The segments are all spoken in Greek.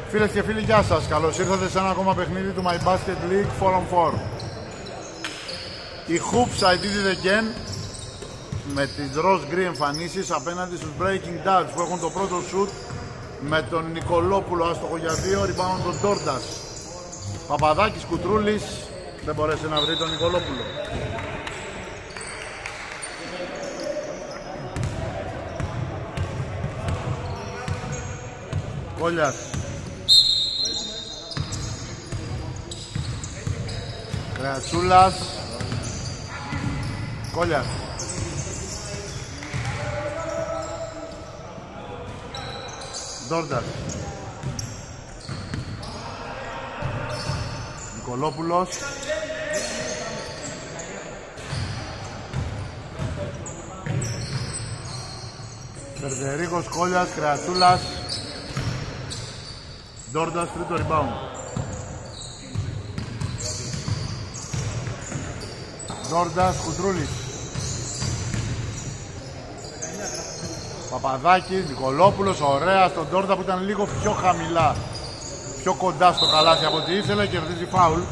Φίλες και φίλοι, γεια σας. Καλώς ήρθατε σε ένα ακόμα παιχνίδι του My Basket League 4on4. Οι Hoops I did it again με τις Rose Green εμφανίσεις απέναντι στους Breaking Dads που έχουν το πρώτο shoot με τον Νικολόπουλο άστοχο για 2, rebound τον Ντόρντας. Παπαδάκης, Κουτρούλης, δεν μπορέσει να βρει τον Νικολόπουλο. Κόλιας. Κρεατσούλας. Κόλιας. Ντόρντας. Νικολόπουλος. Φερδερίκος, Κόλιας, Κρεατσούλας. Ντόρντας, τρίτο rebound. Ντόρντας, Κουτρούλης. Παπαδάκης, Νικολόπουλος, ωραία στον Ντόρντα που ήταν λίγο πιο χαμηλά, πιο κοντά στο καλάθι από ό,τι ήθελε, κερδίζει φάουλ.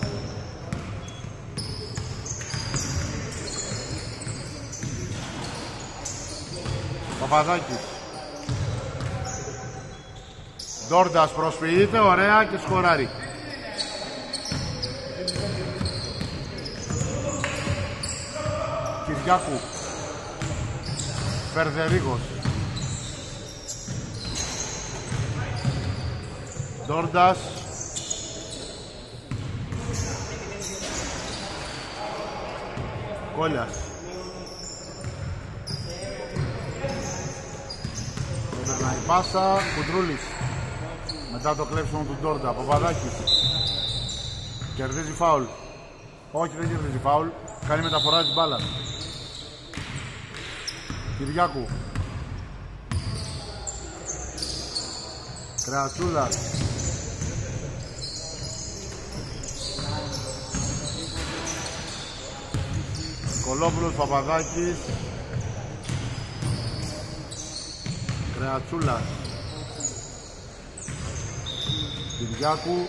Παπαδάκης. Ντόρντας προσποιείται, ωραία και σκοράρει. Κυριάκου. Φερδερίγος. Ντόρντας. Κόλιας. Περνάει πάσα, Κουντρούλης. Μετά το κλέψιμο του Ντόρντα, Παπαδάκης. Κερδίζει φάουλ. Όχι, δεν κερδίζει φάουλ. Κάνει μεταφορά της μπάλας. Κυριάκου. Κρεατσούλας. Νικολόπουλος, Παπαδάκης. Κρεατσούλας. Κυριάκου.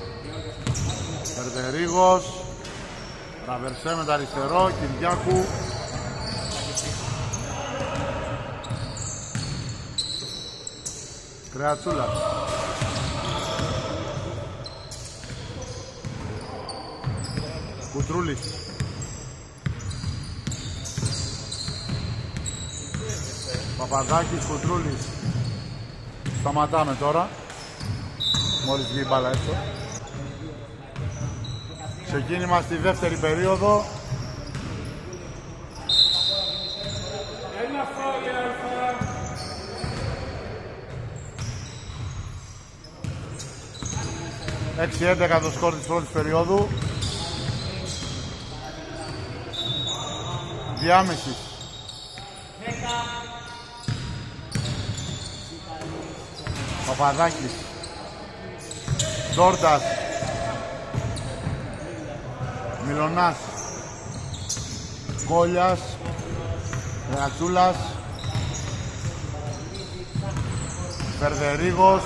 Περδερίγος. Τραβερσέ με τα αριστερό, Κυριάκου. Κρεατσούλας. Κουτρούλης. Παπαδάκης, Κουτρούλης. Σταματάμε τώρα. Μόλις βγει η μπάλα έξω. Ξεκίνημα στη δεύτερη περίοδο. Ένα φάουλ, Αλφα. 6-11 το σκορ της πρώτης περίοδου. Διάμεση. Παπαδάκης. Ντόρντας. Μιλωνάς. Κόλιας. Κρεατσούλας. Φερδερίγος.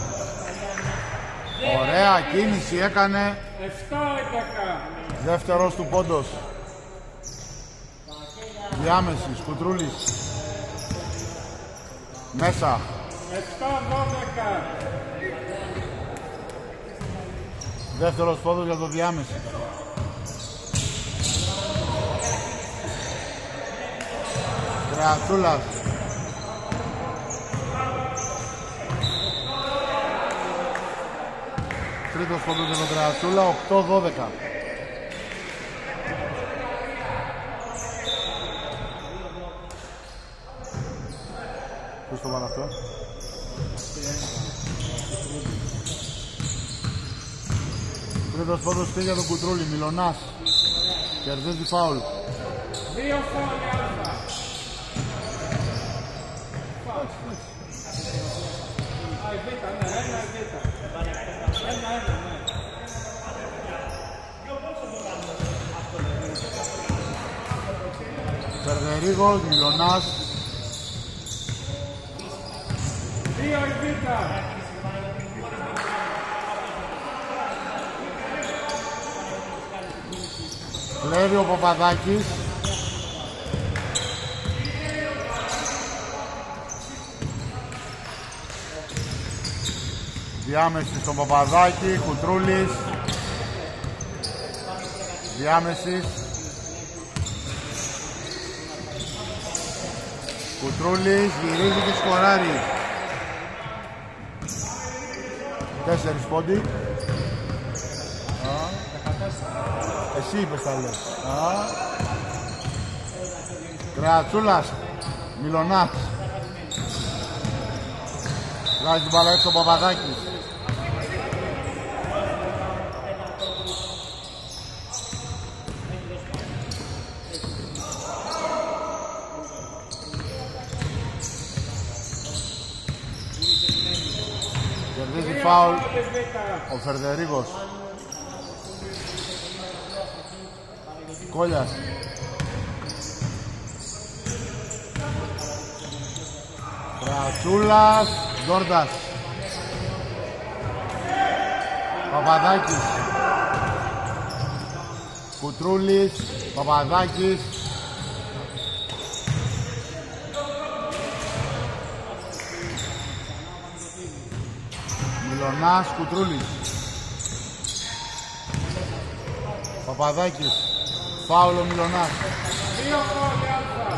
Ωραία κίνηση έκανε. 7-11. Δεύτερος του πόντος. Διάμεση, Κουτρούλης. Μέσα. 7-12. Δεύτερος πόντος για το διάμεση. Κρεατσούλας. Τρίτος πόντος για τον Κρεατσούλα, 8-12. Ποιος το βάλε αυτό? Τρίτος πόντος πήγε για τον Κουτρούλη, Μιλωνάς. Κερδίζει φάουλ. 2 φάουλ, Αλφα. Φερδερίγος, Μιλωνάς. 2 η β'. Κλέβει ο Παπαδάκης. Διάμεση στον Παπαδάκη, Κουτρούλης. Διάμεσης. Κουτρούλης γυρίζει και σκοράρει. 4 πόντι. Εσύ είπες τα λες. Κρατσούλας. Μιλονάς. Βγάζει την μπάλα έξω ο Παπαδάκης. Κερδίζει φάουλ ο Φερδερίγος. Κόλιας. Κρατσούλας. Ντόρντας. Παπαδάκης. Κουτρούλης. Παπαδάκης. Μιλονάς. Κουτρούλης. Παπαδάκης. Φάουλο Μιλονάς. 2 φάουλ Αλφα.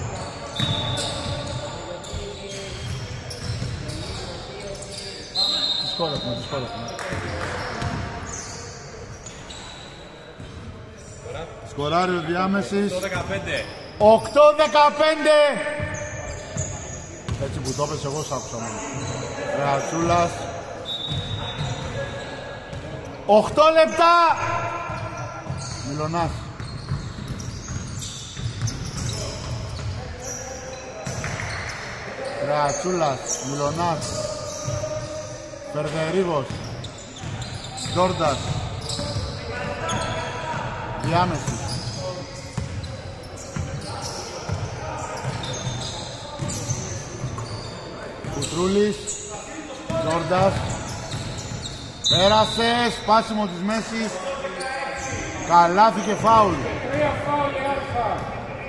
Σκοράρει ο διάμεσης. 8-15. 8-15. Έτσι που το έπαιζε εγώ σ' άκουσα μόνο. Κρατσούλας. 8 λεπτά. Μιλονάς. Κρατσούλας. Μιλονάς. Φερδερίγος. Ντόρντας. Διάμεση. Κουτρούλης. Ντόρντας. Πέρασε. Σπάσιμο της μέσης. Καλάθι και φάουλ. 3 φάουλ Αλφα.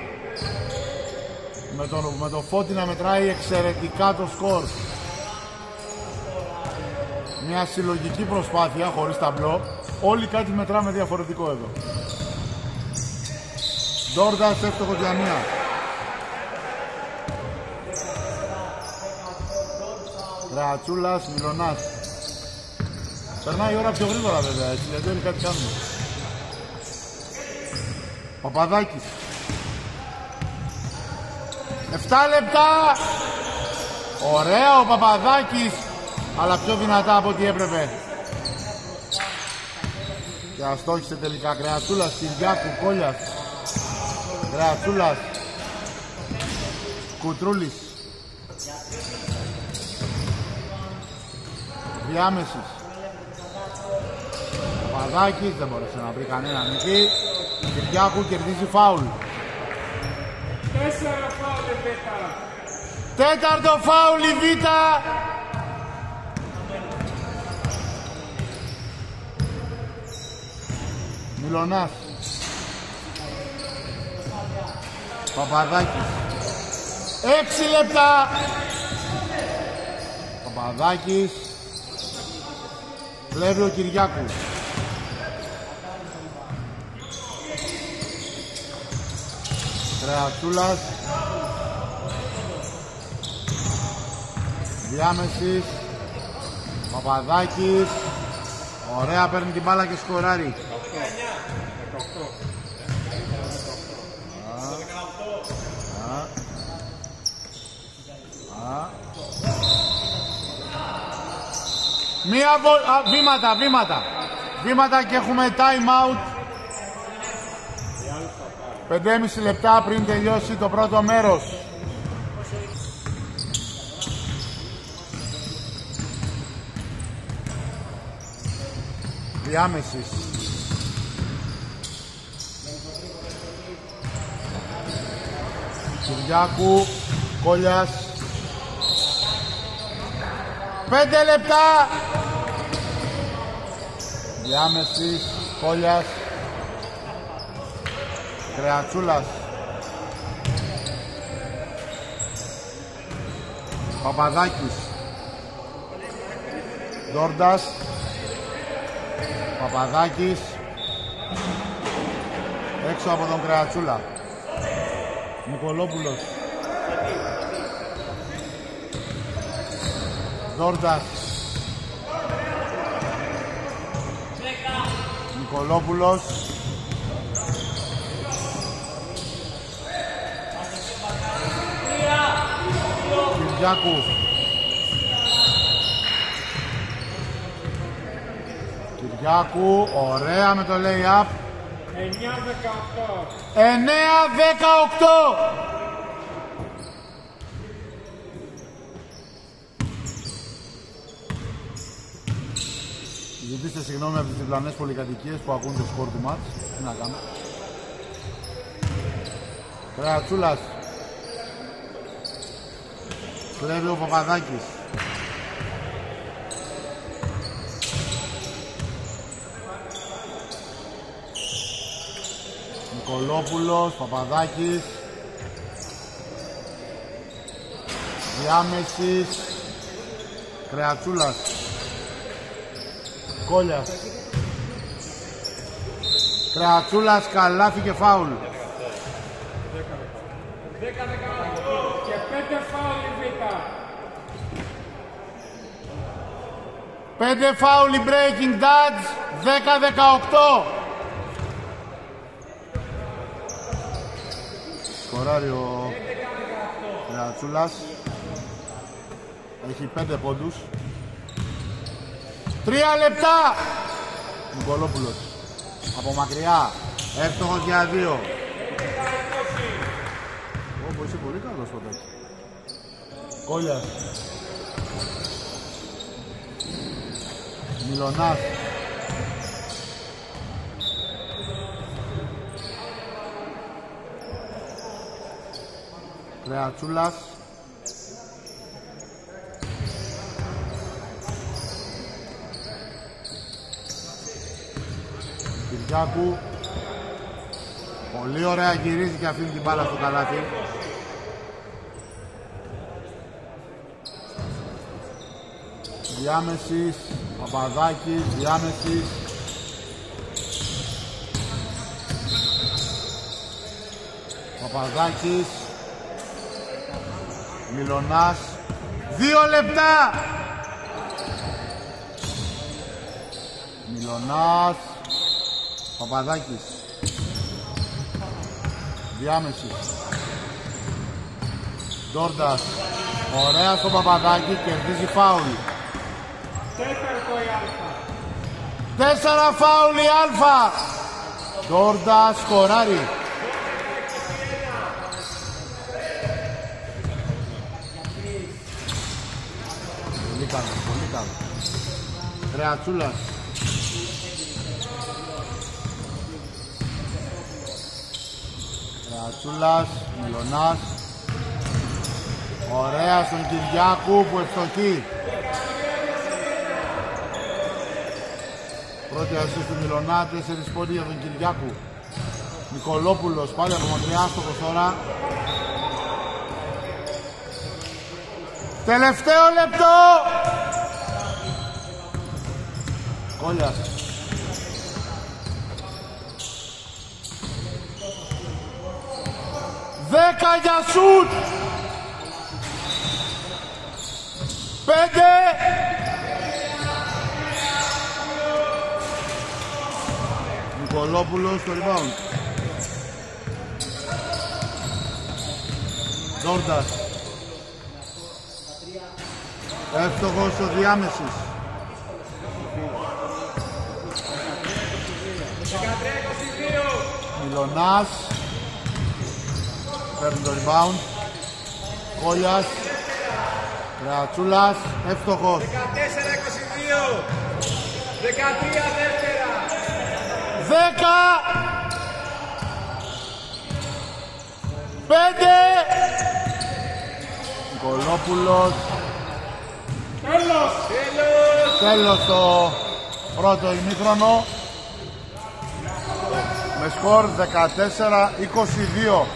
Με το Φώτη να μετράει εξαιρετικά το σκορ. Μια συλλογική προσπάθεια χωρίς ταμπλό. Όλοι κάτι μετράμε διαφορετικό εδώ. Ντόρντας, εύστοχος για μία. Κρατσούλας, Μιλονάς. Περνάει η ώρα πιο γρήγορα βέβαια έτσι, γιατί όλοι κάτι κάνουμε. Παπαδάκης. 7 λεπτά. Ωραία ο Παπαδάκης, αλλά πιο δυνατά από ό,τι έπρεπε. Και αστόχησε τελικά. Κρατσούλας, Κυριάκου, Κόλιας. Κρατσούλας. Κουτρούλης. Διάμεσης. Παπαδάκης, δεν μπόρεσε να βρει κανέναν εκεί. Κυριάκου κερδίζει φάουλ. 4 φάουλ Β. Τέταρτο φάουλ η Β. Μιλονάς. Παπαδάκης. 6 λεπτά. Παπαδάκης. Βλέπει ο Κυριάκου. Κρατσούλας. Διάμεσης. Παπαδάκης. Ωραία, παίρνει την μπάλα και σκοράρει. 18. Μία βήματα και έχουμε time out. 5,5 λεπτά πριν τελειώσει το πρώτο μέρος. Διάμεσης. Κυριάκου, Κόλιας. 5 λεπτά. Διάμεσης, Κόλιας. Κρεατσούλας. Παπαδάκης. Ντόρντας. Παπαδάκης. Έξω από τον Κρεατσούλα. Νικολόπουλος. Ντόρντας. Νικολόπουλος. Κυριάκου. Κυριάκου, ωραία με το lay-up. 9-18. 9-18. Ζητήστε συγγνώμη από τις διπλανές πολυκατοικίες που ακούν το σκορ του μάτς. Τι να κάνω. Κρεατσούλας. Κλέβει ο Παπαδάκης. Νικολόπουλος, Παπαδάκης. Διάμεσης. Κρεατσούλας. Κόλλιας. Κρεατσούλας, καλάθι και φάουλ. 10-18. Και 5 φάουλ η Β'. 5 φάουλ η Breaking Dads. 10-18. Σκοράρει ο Κρεατσούλας. Έχει 5 πόντους. 3 λεπτά. Νικολόπουλος. Από μακριά. Εύστοχος για 2. Όπως είσαι πολύ καλός ποτέ. Κόλλιας. Μιλωνάς. Κρεατσούλας. Κυριάκου. Πολύ ωραία, γυρίζει και αφήνει την μπάλα στο καλάθι. Διάμεσης, Παπαδάκης, διάμεσης. Παπαδάκης. Μιλωνάς. 2 λεπτά. Μιλωνάς. Παπαδάκης. Διάμεση. Ντόρντας. Ωραία στο Παπαδάκη, κερδίζει φάουλ. 4 φάουλ η Αλφα. Ντόρντας σκοράρει. Πολύ καλό, πολύ καλό. Κρεατσούλας. Κρεατσούλας, Μιλωνάς. Ωραία στον Κυριάκου που ευστοχεί. Πρώτη ασίστ του Μιλωνά, 4 πόντοι για τον Κυριάκου. Νικολόπουλος πάλι από μακριά, στόχος τώρα. Τελευταίο λεπτό. Κόλλιας. Δέκα για σουτ. 5. Νικολόπουλος στο rebound. Ντόρντας. Εύστοχος ο διάμεσης. Μιλωνάς. Παίρνει το rebound. Κόλλιας. Κρεατσούλας. Εύστοχος. 14-22. 13 δεύτερα. 10. 5. Νικολόπουλος. Τέλος. Τέλος το πρώτο ημίχρονο. με σκορ 14-22.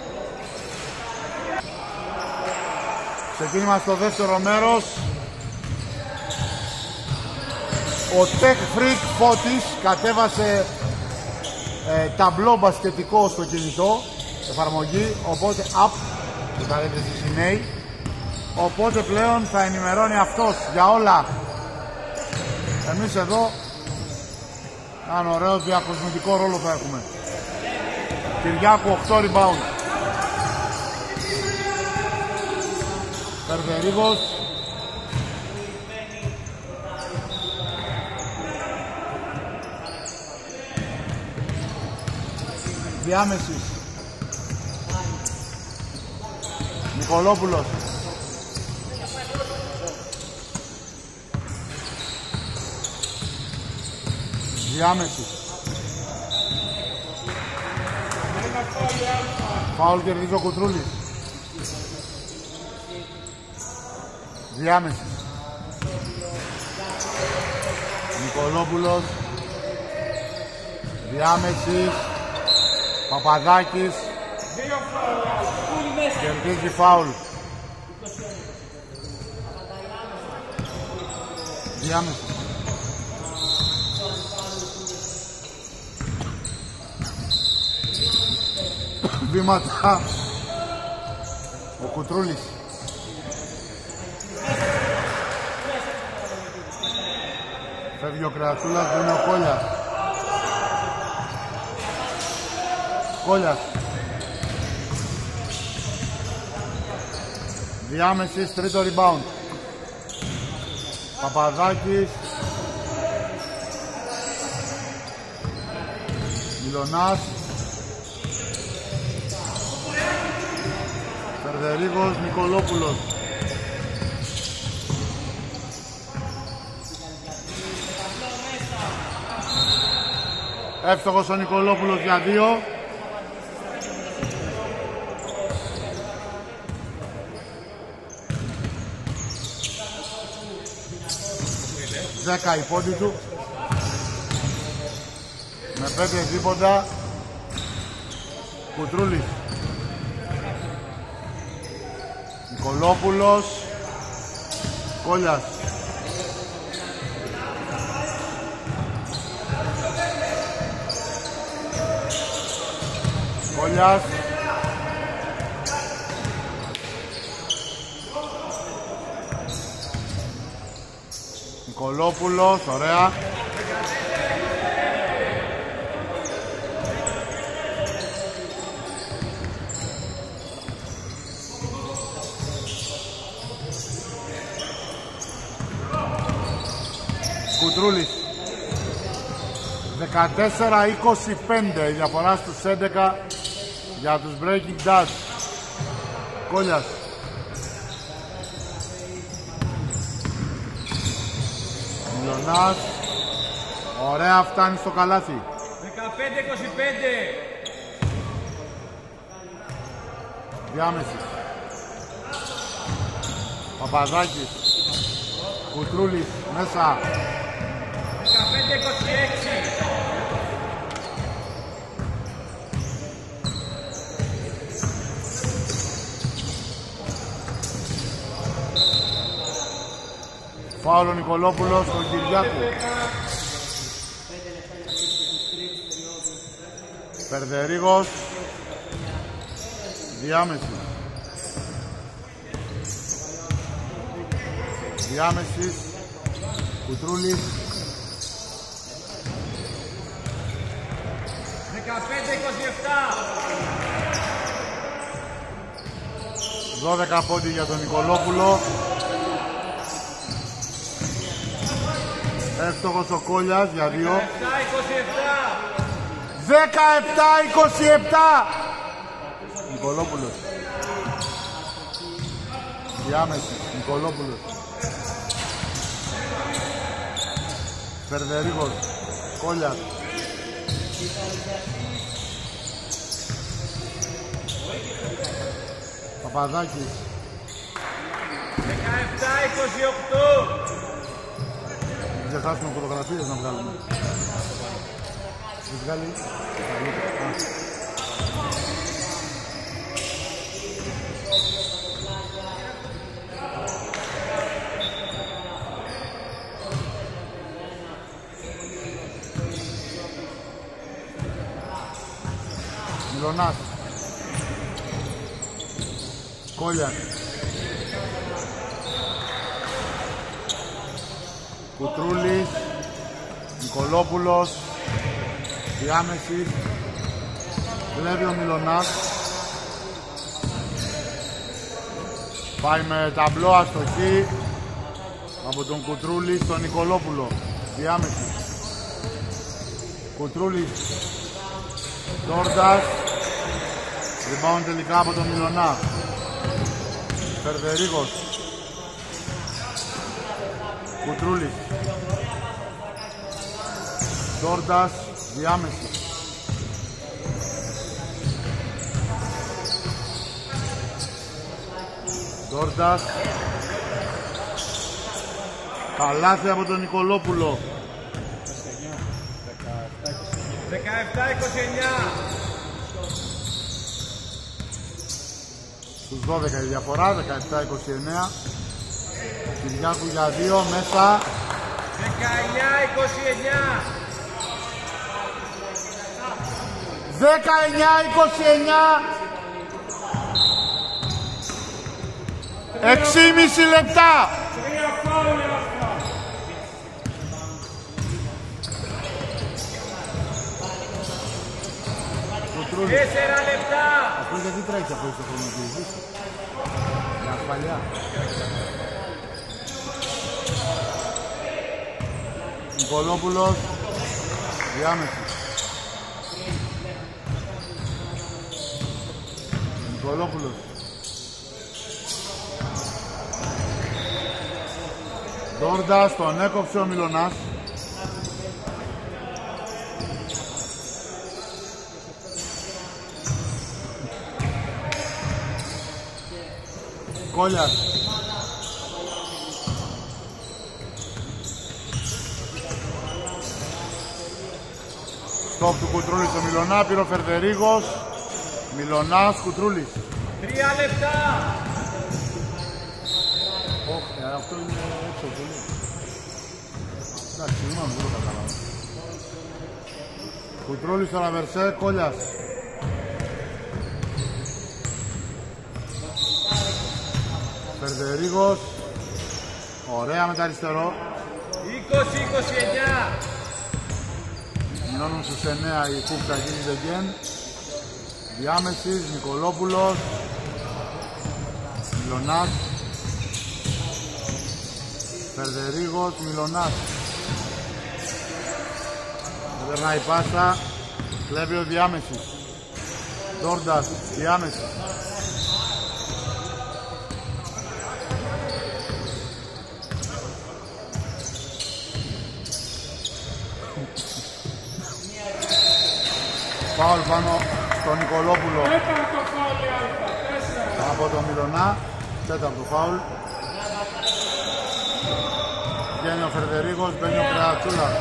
Ξεκίνημα στο δεύτερο μέρος. Ο Tech Freak Φώτης κατέβασε ταμπλό μπασκετικό στο κινητό, εφαρμογή, οπότε app που τα λέτε στις νέοι, οπότε πλέον θα ενημερώνει αυτός για όλα. Εμείς εδώ ένα ωραίο διακοσμητικό ρόλο θα έχουμε. Κυριάκου 8 rebound. Περβερίγος. Διάμεσης. Νικολόπουλος. Διάμεση. Φάουλ κερδίζει ο Κουτρούλης. Διάμεση. Νικολόπουλος. Διάμεση. Παπαδάκης. Κερδίζει φάουλ. Διάμεση. Βήματα. Ο Κουτρούλης. Φεύγει ο Κρεατσούλας, δεν είναι ο Κόλιας. Κόλιας. Διάμεσης, τρίτο rebound. Παπαδάκης. Μιλωνάς. Φερδερίγος, Νικολόπουλος. Εύστοχος ο Νικολόπουλος για 2. Δέκα η πόντη του. Με 5 δίποτα. Κουτρούλης. Νικολόπουλος. Κόλιας. Κόλιας. Νικολόπουλος, ωραία. Κουτρούλης. 14-25 η διαφορά στους 11 για τους Breaking Dads. Κόλιας. Μιλωνάς. Ωραία, φτάνει στο καλάθι. 15-25. Διάμεση. Παπαδάκης. Κουτρούλης μέσα. 15-26. Φάουλ ο Νικολόπουλος στον Κυριάκου. Περδερίγος. Διάμεση. Διάμεσης. Κουτρούλης. 15-27. 12 πόντι για τον Νικολόπουλο. Εύστοχος ο Κόλιας για 2. 17-27. Νικολόπουλος. Διάμεση. Νικολόπουλος. Φερδερίγος. Κόλιας. Παπαδάκης. 17-28. Μην ξεχάσουμε φωτογραφίες να βγάλουμε. Βγάλει. Μιλωνάς. Κόλιαν. Κουτρούλης. Νικολόπουλος. Διάμεση. Βλέπει ο Μιλωνάς. Πάει με ταμπλό αστοχή από τον Κουτρούλη στον Νικολόπουλο. Διάμεση. Κουτρούλης. Τόρντας. Rebound τελικά από τον Μιλωνά. Φερδερίγος. Κουτρούλης. Τόρντας. Διάμεση. Τόρντας. Καλάθι από τον Νικολόπουλο. 17-29. Στους 12 η διαφορά, 17-29. Κυριάκου για 2, μέσα. 19-29. 19-29. 6,5 λεπτά. 3 φάουλ αυτά. Κουτρούλης. 4 λεπτά. Αυτό γιατί τρέχει από το χρονοτήρι. Για ασφαλιά. Νικολόπουλος. Διάμεση. Νικολόπουλος. Τόρντας, τον έκοψε ο Μιλωνάς. Κόλιας. Στόπ του Κουτρούλη στο Μιλωνά, πήρε ο Φερδερίγος. Μιλωνάς, Κουτρούλης. 3 λεπτά. Όχι, αυτό είναι έξω πολύ. Εντάξει, συγγνώμη, δεν το καταλάβω. Κουτρούλης στο Ραβερσέ, Κόλιας. Φερδερίγος. Ωραία με τα αριστερό. 20-29. Μειώνουν στους 9 η κούφτα γίνεται γεν. Διάμεσης, Νικολόπουλος. Μιλωνάς. Φερδερίγος, Μιλωνάς. Δεν περνάει η πάσα. Κλέβει ο διάμεσης. Τόρντας, διάμεση. Φάουλ πάνω στον Νικολόπουλο. 4ο φάουλ αλφα. 4. Από τον Μιλωνά. 4ο φάουλ. Βγαίνει ο Φερδερίγος, μπαίνει ο Κρεατσούλας.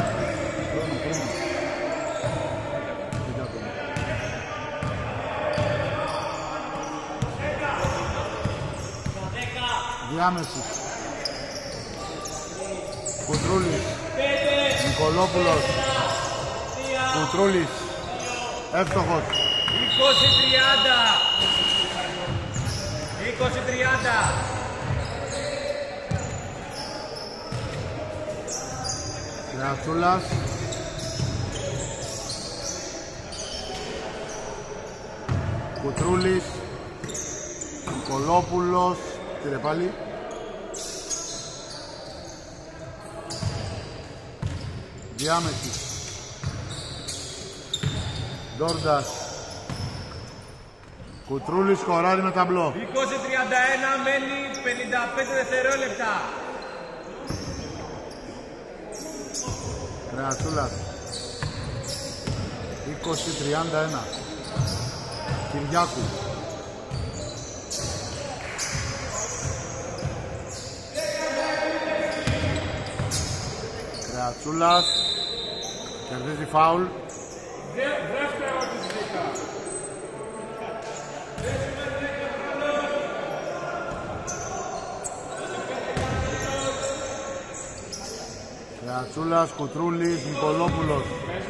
Διάμεση. Κουτρούλης. Νικολόπουλος. Κουτρούλης. Εύστοχος. 20-30. 20-30. Κρεατσούλας. Κουτρούλης. Νικολόπουλος. Κύριε πάλι. Διάμεση. Ντόρντας. Κουτρούλης σκοράρει με ταμπλό. 20-31 μένει 55 δευτερόλεπτα. Κρεατσούλας. 20-31. Κυριάκου. Κρεατσούλας. Κερδίζει φάουλ. Δεύτερο της δίκα. Κρεατσούλας, Κουτρούλης, Νικολόπουλος.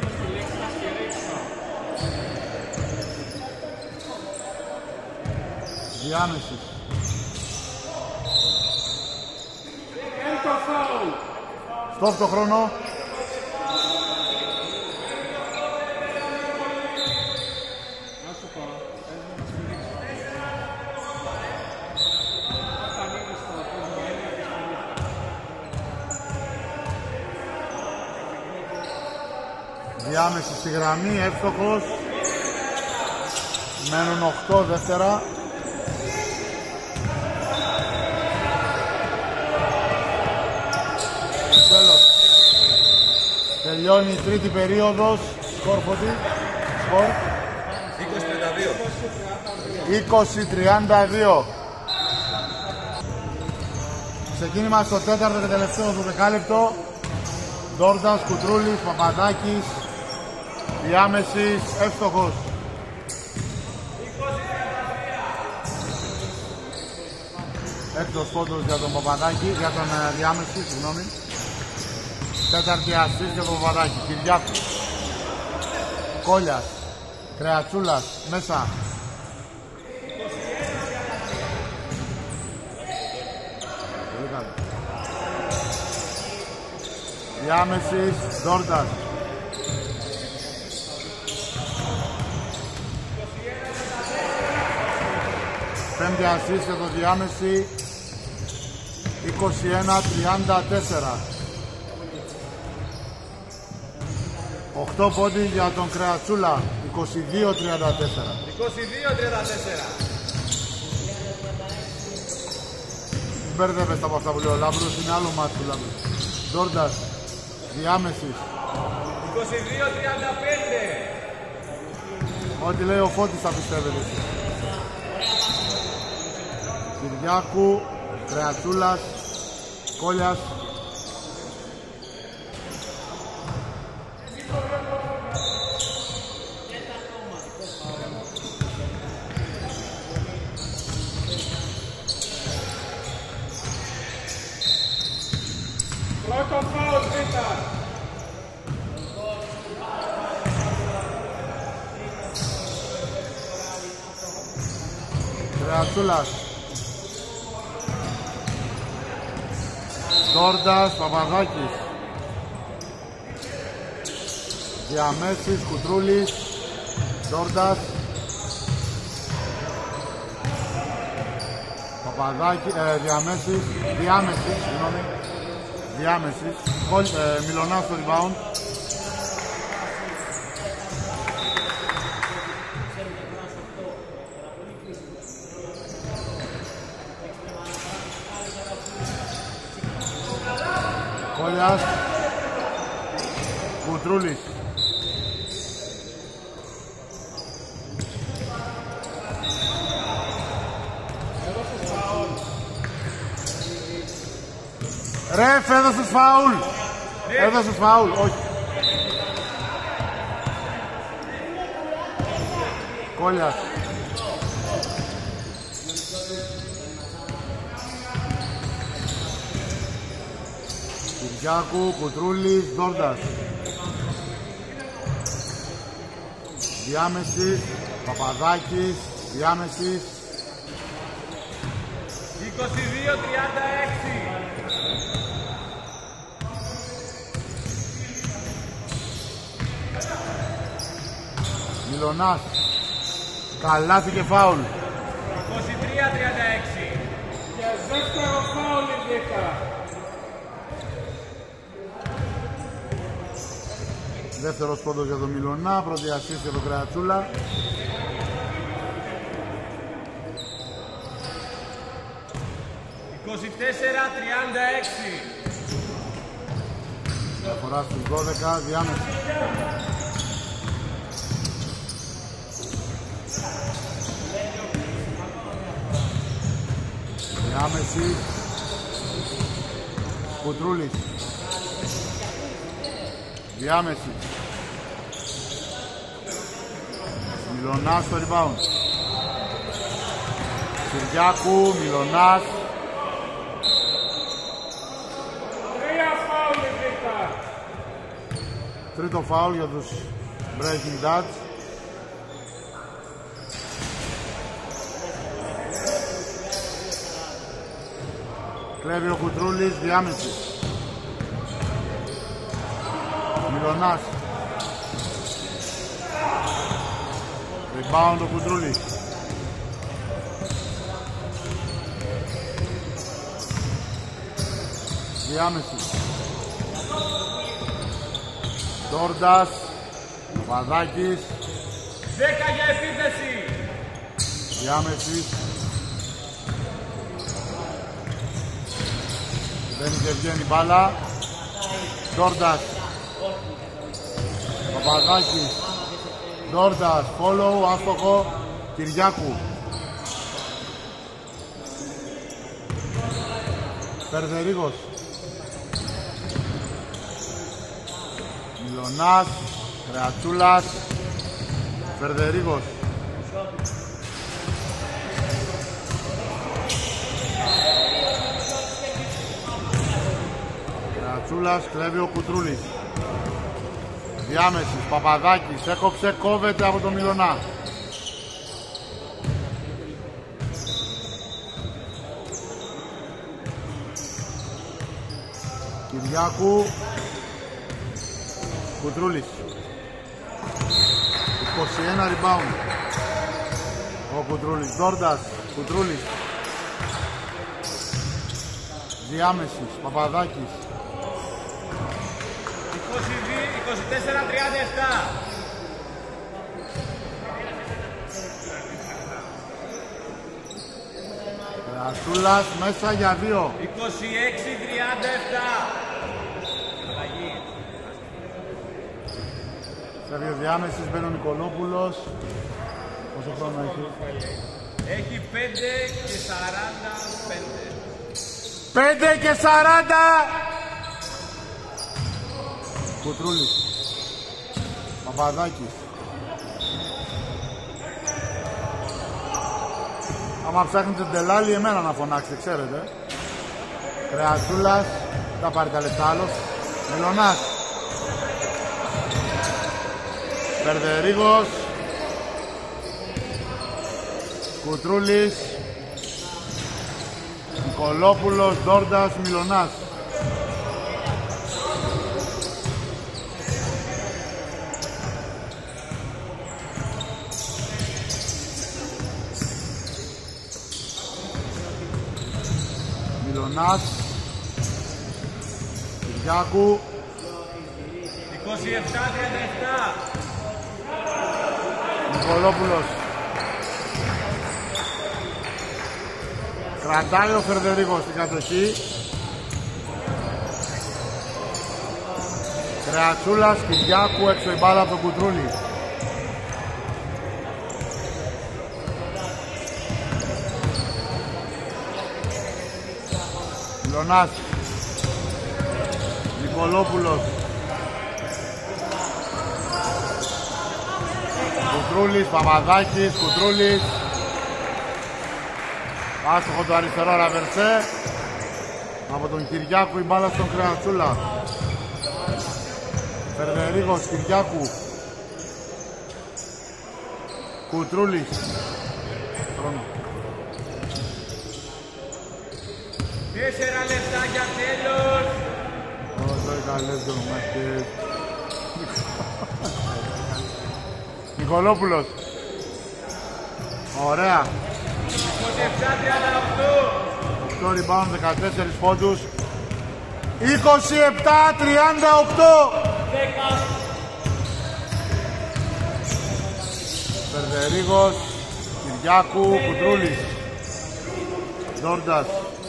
Διάμεσης. Πέμπτο φάουλ. Στόπ το χρόνο. Διάμεση στη γραμμή, εύστοχος. Μένουν 8 δεύτερα. Τέλος. Τελειώνει η τρίτη περίοδος. Σκορ φωτί. Σκορ. 20-32. Ξεκίνημα στο τέταρτο και τελευταίο του δεκάλεπτο. Ντόρντας, Κουτρούλης, Παπαδάκης. Διάμεσης, εύστοχος. Έκτος πόντος για τον Παπαδάκη, για τον Διάμεση, συγγνώμη. Τέταρτη ασίστ για τον Παπαδάκη. Κυριάκου. Κόλιας. Κρεατσούλας, μέσα. Πολύ καλό. Διάμεσης, Ντόρντας. Πέμπτη ασίστ για το Διάμεση. 21-34. 8 πόντι για τον Κρεατσούλα. 22-34. 22-34. Μπέρδευες από αυτά που λέει ο Λάμπρος, είναι άλλο μάτι του Λάμπρου. Ντόρντας, Διάμεσης. 22-35. Ό,τι λέει ο Φώτης θα πιστεύετε. Κυριάκου, Κρεατσούλας, Κόλιας. Πρώτο φάουλ δίκα. Κρεατσούλας. Ντόρντας, Παπαδάκης. Διαμέσης, Κουτρούλης. Ντόρντας. Παπαδάκη, Διαμέσης, συγγνώμη. Διάμεσης. Μιλωνάς στο rebound. Κόλιας. Κουτρούλης. Ρεφ, έδωσες φάουλ. Έδωσες φάουλ, όχι. Κόλιας. Κυριάκου, Κουτρούλης, Ντόρντας. Διάμεσης, Παπαδάκης, Διάμεσης. 22-36. Μιλωνάς. Καλάθι και φάουλ. 23-36. Και δεύτερο φάουλ δίκα. Δεύτερος πόντος για τον Μιλωνά, πρώτη ασίστ για τον Κρεατσούλα. Διαφορά στους 12, Διάμεση. Διάμεση. Κουτρούλης. Διάμεση. Μιλωνάς στο rebound. Κυριάκου, Μιλωνάς. Τρίτο φάουλ για τους Breaking Dads. Κλέβει ο Κουτρούλης, διάμεση. Μιλωνάς. Rebound ο Κουτρούλης. Διάμεση. Ντόρντας. Παδάκης. 10 για επίθεση. Διάμεση. Μπαίνει και βγαίνει μπάλα. Ντόρντας. Παπαδάκης. Ντόρντας. Follow. Άστοχο. Κυριάκου. Περδερίγος. Μιλωνάς. Κρεατσούλας. Περδερίγος. Κρεατσούλας, κλέβει ο Κουτρούλης. Διάμεσης, Παπαδάκης, έκοψε, κόβεται από τον Μιλωνά. Κυριάκου. Κουτρούλης. 21 rebound. Ο Κουτρούλης. Ντόρντας. Κουτρούλης. Διάμεσης. Παπαδάκης. 24-37. Κρασούλας μέσα για 2. 26-37. Σε δύο διάμεσης μπαίνει ο Νικολόπουλος. Πόσο χρόνο έχει? Έχει 5 και 45. 5 και 40. Κουτρούλης. Παπαδάκης. Άμα ψάχνετε τελάλι, εμένα να φωνάξετε, ξέρετε. Κρεατούλας. Θα πάρει τα λεπτά άλλος. Μιλωνάς. Περδερίγος. Κουτρούλης. Νικολόπουλος, Ντόρντας, Μιλωνάς. Μιλωνάς. Κυριάκου. 27-37. Νικολόπουλος. Κρατάει ο Φερδερίγος στην κατοχή. Κρεατσούλας, Κυριάκου, έξω η μπάλα από τον Κουτρούλη. Μιλωνάς. Νικολόπουλος. Κουτρούλης, Παπαδάκης, Κουτρούλης. Άστοχο το αριστερό ραβερσέ. Από τον Κυριάκου η μπάλα στον Κρεατσούλα. Φερδερίγος, Κυριάκου. Κουτρούλης. Χρόνο. 4 λεπτά για τέλος. Νικολόπουλος. Ωραία. 27-38. 8 rebound, 14 πόντους. 27-38. Περδερίγος, Κυριάκου, Κουτρούλης. Ντόρντας.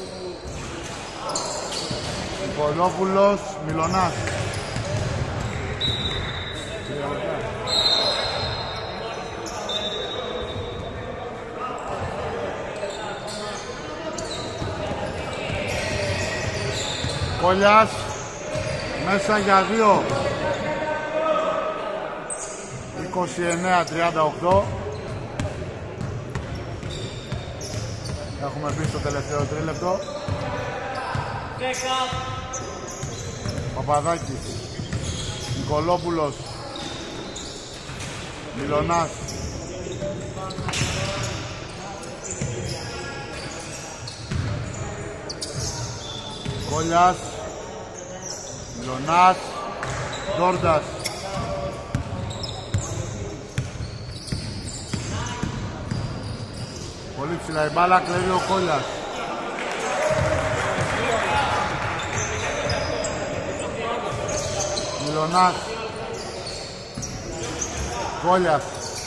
Νικολόπουλος, Μιλωνάς. Κόλλιας μέσα για 2. 29-38. Έχουμε μπει στο τελευταίο τρίλεπτο. Παπαδάκης, Νικολόπουλος, Μιλωνάς, Κόλιας, Μιλωνάς, Ντόρντας, πολύ ψηλά η μπάλα, κλέβει ο Κόλιας. Μιλωνάς, Κόλιας,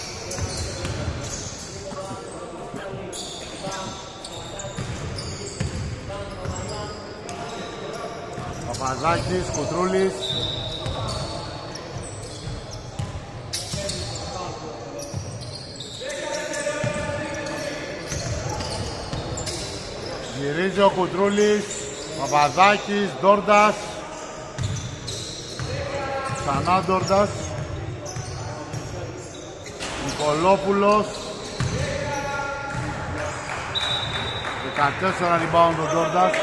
Παπαζάκης, Κουτρούλης, γυρίζει ο Κουτρούλης, Παπαζάκης, Ντόρντας, ξανά Ντόρντας, Νικολόπουλος, 14 rebound ο Ντόρντας.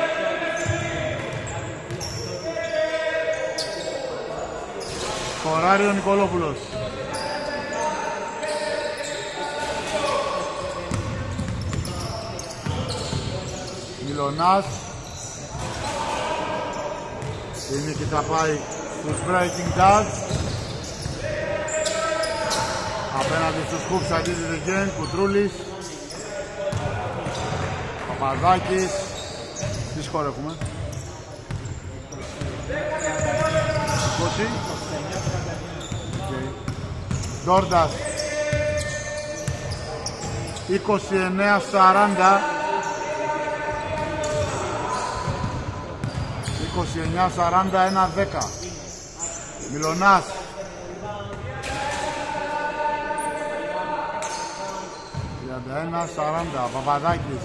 Σκοράρει ο Νικολόπουλος. Μιλωνάς. Η νίκη θα πάει στους Breaking Dads. Απέναντι στους Hoops αντίδεται Γεν, Κουτρούλης, Παπαδάκης. Τι σκορ έχουμε? 20. Ντόρντας 29-40. 29-41-10. Μιλωνάς. Ένα 40, Παπαδάκης.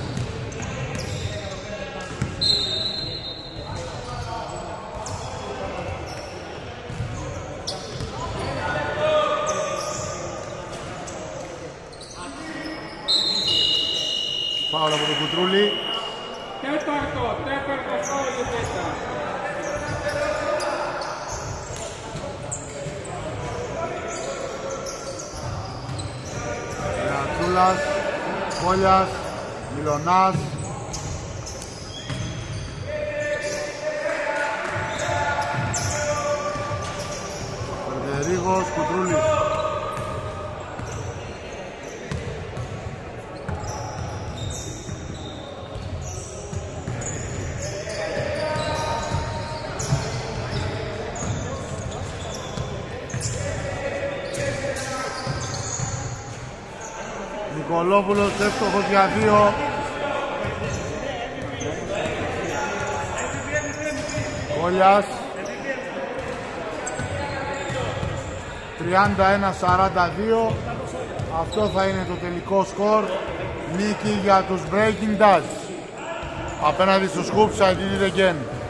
Φάουλ από τον Κουτρούλη. Τέταρτο φάουλ για τέτα. Ρατσούλας, Κόλιας, Μιλωνάς. Περδερίγος, Κουτρούλης. Νικολόπουλος εύστοχος για 2. Κόλιας 31-42. Αυτό θα είναι το τελικό σκορ. Νίκη για τους Breaking Dads. Απέναντι στους Hoops αντί Again.